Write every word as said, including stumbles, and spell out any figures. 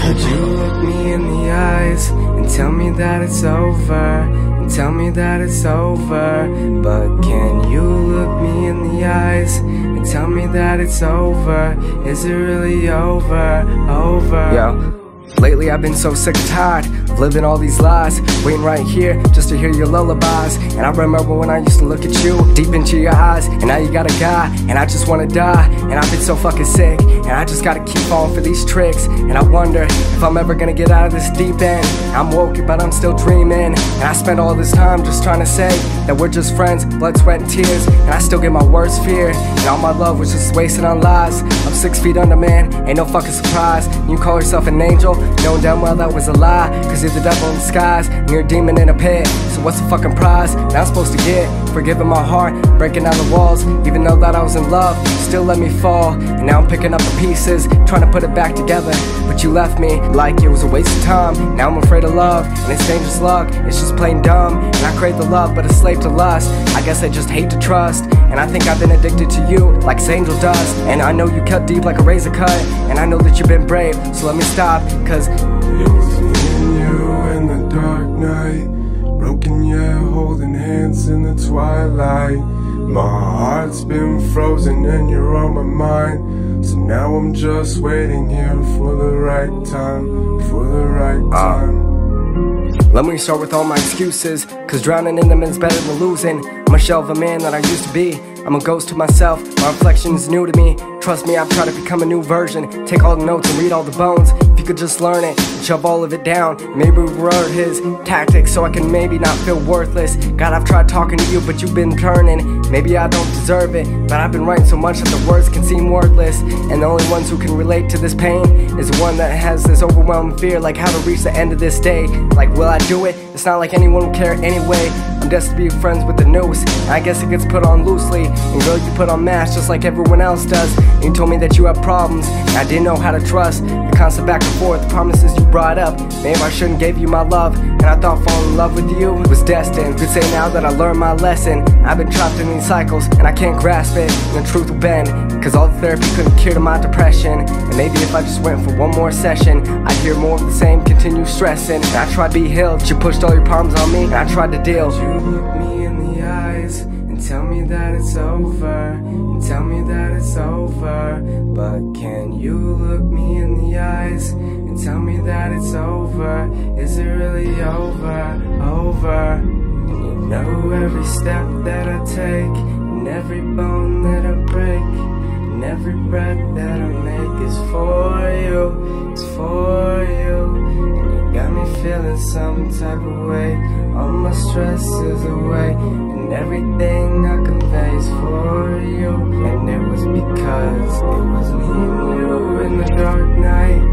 Could you look me in the eyes and tell me that it's over, and tell me that it's over? But can you look me in the eyes and tell me that it's over? Is it really over, over? Yo. Lately I've been so sick and tired of living all these lies, waiting right here just to hear your lullabies. And I remember when I used to look at you deep into your eyes, and now you got a guy, and I just wanna die. And I've been so fucking sick, and I just gotta keep falling for these tricks. And I wonder if I'm ever gonna get out of this deep end. I'm woke but I'm still dreaming, and I spent all this time just trying to say that we're just friends, blood, sweat, and tears. And I still get my worst fear, and all my love was just wasted on lies. I'm six feet under, man, ain't no fucking surprise. You call yourself an angel, knowing damn well that was a lie, cause you're the devil in disguise, and you're a demon in a pit. So what's the fucking prize that I'm supposed to get for giving my heart, breaking down the walls? Even though that I was in love, you still let me fall. And now I'm picking up the pieces, trying to put it back together. But you left me like it was a waste of time. Now I'm afraid of love, and it's dangerous luck. It's just plain dumb, and I crave the love, but a slave to lust. I guess I just hate to trust, and I think I've been addicted to you like this angel does. And I know you cut deep like a razor cut, and I know that you've been brave, so let me stop, cause it was me and you in the dark night, broken yet holding hands in the twilight. My heart's been frozen and you're on my mind, so now I'm just waiting here for the right time, for the right time. Let me start with all my excuses, cause drowning in them is better than losing. I'm a shell of a man that I used to be. I'm a ghost to myself, my reflection is new to me. Trust me, I've tried to become a new version. Take all the notes and read all the bones. If you could just learn it, shove all of it down. Maybe reword his tactics so I can maybe not feel worthless. God, I've tried talking to you, but you've been turning. Maybe I don't deserve it, but I've been writing so much that the words can seem worthless. And the only ones who can relate to this pain is the one that has this overwhelming fear, like how to reach the end of this day. Like, will I do it? It's not like anyone will care anyway. I'm destined to be friends with the noose, and I guess it gets put on loosely. And girl, you put on masks just like everyone else does. And you told me that you have problems, and I didn't know how to trust. The constant back and forth, the promises you brought up. Maybe I shouldn't give you my love, and I thought falling in love with you was destined. Could say now that I learned my lesson. I've been trapped in these cycles, and I can't grasp it. And the truth will bend, cause all the therapy couldn't cure my depression. And maybe if I just went for one more session, I'd hear more of the same, continue stressing. And I tried to be healed, but you pushed all your problems on me, and I tried to deal. You look me in the eyes and tell me that it's over, and tell me that it's over. But can you look me in the eyes and tell me that it's over? Is it really over, over? And you know every step that I take, and every bone that I break, and every breath that I make is for you, it's for you. And you got me feeling some type of way, all my stress is away, and everything I convey is for you. And it was because it was me and you in the dark night,